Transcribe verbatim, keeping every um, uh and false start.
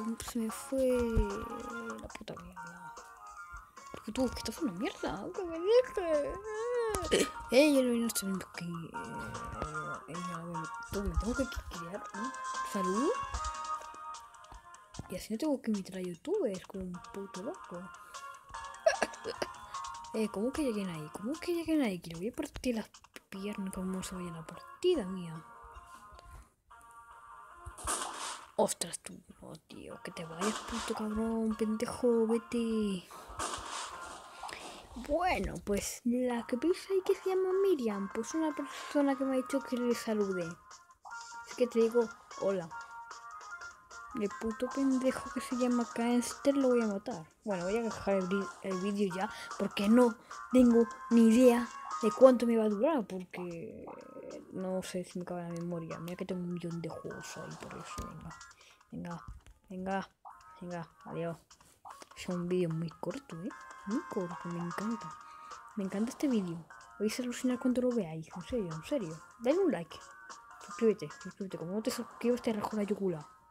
se me fue la puta mierda. Porque tú, que estás una mierda. ¿Qué me dices? Eh, yo no sé que... Eh, tú me tengo que crear un saludo. Y así no tengo que invitar a youtubers como un puto loco. Eh, ¿cómo que lleguen ahí? ¿Cómo que lleguen ahí? Que le voy a partir las piernas como se vaya la partida mía. Ostras, tú, no, tío, que te vayas, puto cabrón, pendejo, vete. Bueno, pues la que piensa ahí que se llama Miriam, pues una persona que me ha dicho que le salude. Es que te digo, hola. El puto pendejo que se llama Caster lo voy a matar. Bueno, voy a dejar el, el vídeo ya porque no tengo ni idea de cuánto me va a durar. Porque no sé si me cabe la memoria. Mira que tengo un millón de juegos ahí, por eso. Venga, venga, venga, venga, adiós. Es un vídeo muy corto, ¿eh? Muy corto, me encanta. Me encanta este vídeo. Vais a alucinar cuando lo veáis. En serio, en serio. Dale un like. Suscríbete, suscríbete. Como no te suscribes te rajo la yugular.